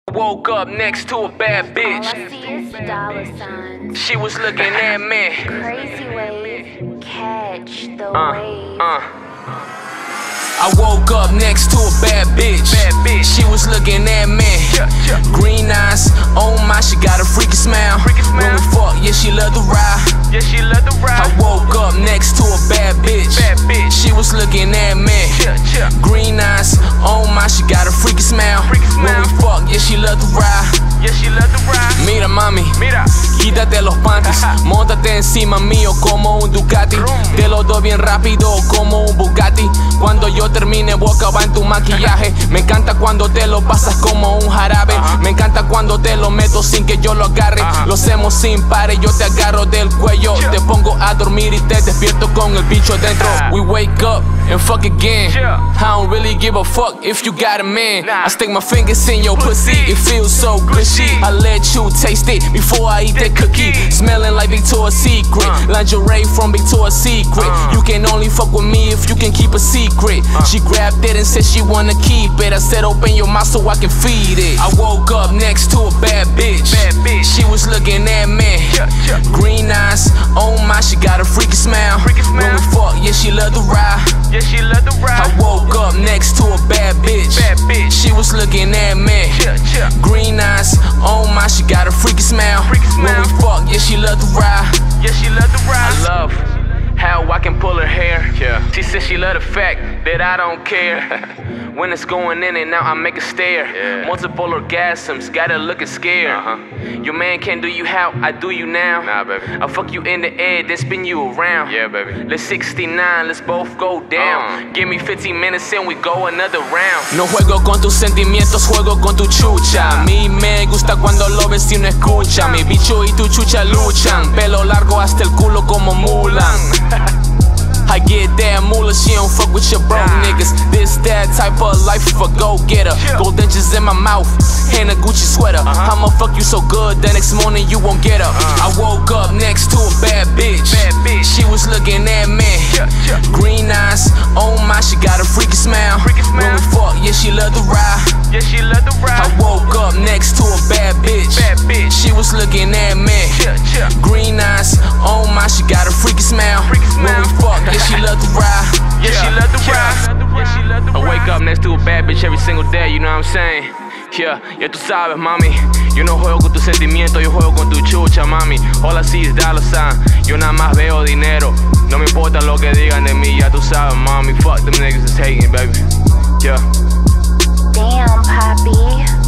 Woke up next to a bad bitch. All I see is Dollaz. She was looking at me. Krayzie wave, catch the wave. I woke up next to a bad bitch. She was looking at me. Green eyes, oh my, she got a freaky smile. When we fuck, yeah, she love the ride. I woke up next to a bad bitch. She was looking at me. Green eyes, oh my, she got a freaky smile. When we fuck, yeah, she love the ride. Mira mami, quítate los panties, móntate encima mío como un Ducati. Te lo doy bien rápido como un Bugatti. Cuando yo termine voy a acabar en tu maquillaje. Me encanta cuando te lo pasas como un jarabe. Me encanta cuando te lo meto sin que yo lo agarre. Lo hacemos sin pares, yo te agarro del cuello. Te pongo a dormir y te despierto con el bicho dentro. We wake up and fuck again. I don't really give a fuck if you got a man. I stick my fingers in your pussy, it feels so gushy. I let you taste it before I eat that cookie. Smelling like Victoria's Secret, lingerie from Victoria's Secret. You can only fuck with me if you can keep a secret. She grabbed it and said she wanna keep it. I said open your mouth so I can feed it. I woke up next to a bad bitch. She was looking at me. Green eyes, oh my, she got a freaky smile. When we fuck, yeah, she love the ride. I woke up next to a bad bitch. She was looking at me. Green eyes, oh my, she got a freaky smile. When we fuck, yeah, she love the ride. I love how I can pull her hair. She said she love the fact that I don't care. When it's going in and out, I make her stare. Multiple orgasms, got her looking scared. Your man can't do you how I do you now. Nah, baby. I'll fuck you in the air, then spin you around. Yeah, baby. Let's 69, let's both go down. Give me 15 minutes and we go another round. No juego con tus sentimientos, juego con tu chucha. A mí me gusta cuando lo ves y no escucha. Mi bicho y tu chucha luchan. Pelo largo hasta el culo como Mulan. I get that moolah, she don't fuck with your broke niggas. This that type of life for go-getter. Gold inches in my mouth and a Gucci sweater. I'ma fuck you so good the next morning you won't get up. I woke up next to a bad bitch. She was looking at me. Green eyes, oh my, she got a freaky smile. When we fuck, yeah, she love the ride. I woke up next to a bad bitch. She was looking at me. Green eyes, oh my, she got a freaky smile. When we fuck, yeah, she love the ride. I wake up next to a bad bitch every single day, you know what I'm saying? Ya tú sabes, mami. Yo no juego con tus sentimientos, yo juego con tu chucha, mami. All I see is Dollaz. Yo nada más veo dinero. No me importa lo que digan de mí, ya tú sabes, mami. Fuck them niggas that's hating, baby. Damn, Poppy.